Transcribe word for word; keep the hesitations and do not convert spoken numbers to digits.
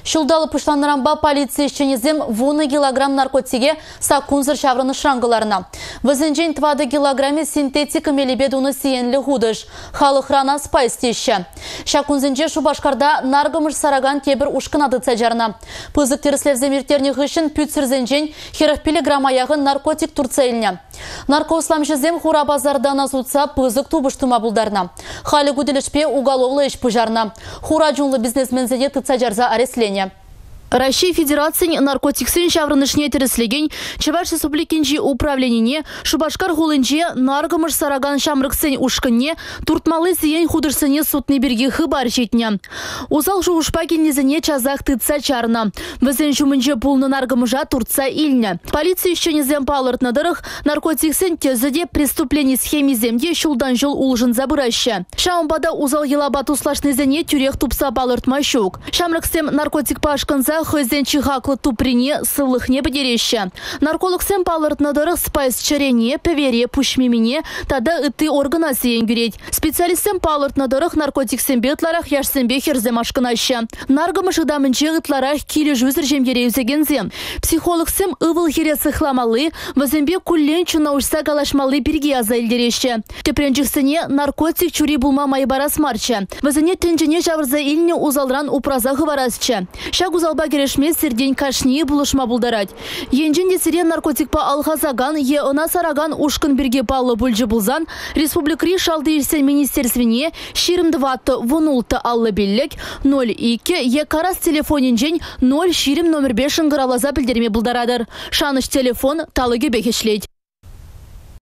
Шулдалы пышланырамба полиция ішченезем вуны килограмм наркотиге сакунзыр шаврыны шрангыларына. Візінжен твады килограмме синтетика мелебедуны сиенлі худыш. Халық рана спайстеші. Шакунзінже Шубашкарда наргымыш сараган тебір ушкынады цәжарына. Пызык теріслевземертерні ғышын пүтсірзінжен херахпілі грамаяғын наркотик турцайліне. Наркоусламшызем хура базардан азутса пызык тубыштыма бұлдарына. Халі күділішпе уголовлы іш пыжарына. Хура жунлы бизнесмензене тыцаджарза ареслене. Россия Федерациян наркотиксен шаврынышне теріслеген Чуваш Республикинжи управленине Шубашкар хулынже наргымыш сараган шамрыксен ушкынне туртмалы зиен худырсыне сутны берге хыбар жетіне. Узал жуышпа келнезіне чазақ тыца чарна. Візен жумынже пулны наргымыжа турца илне. Полиция еще незем палыртнадырых наркотиксен тезіде преступление схемиземде шулдан жыл улжын забыраща. Шаумбада узал елабату слашнезіне тюрех тупса палыртма щук. Шамрыксем наркотик пашканза хызен чихаклы туприне сылых не подереща. Нарколог сем палыртнадырых спайс чарене, певере, пушмимине, тада ыты органа сиен гюреть. Специалистсем палыртнадырых наркотик сембетларах яшсембе херзем ашкынаща. Наргымышы дамынче ытларах килі жүзір жемгере үзегензем. Психолог сем ывыл хересі хламалы, вазембе куллен чунаушса галашмалы бірге аза илдереща. Тепренжіксіне наркотик чури булма майбарас марча. Вазене тенжене жавырза илне узалран упраза хыварасча. Шаг узалба керешме сердень кашни булышма булдарать. Енженде сирен наркотик па алхазаган, е она сараган ушкын бірге палы бүлжі булзан, республикри шалды ирсен министерствене ширымды ватты вунулты аллы беллек ноль екі е карас телефонен жен ноль ширим номер бешін ғыралаза білдерме булдарадыр. Шаныш телефон талыге бекешлейд.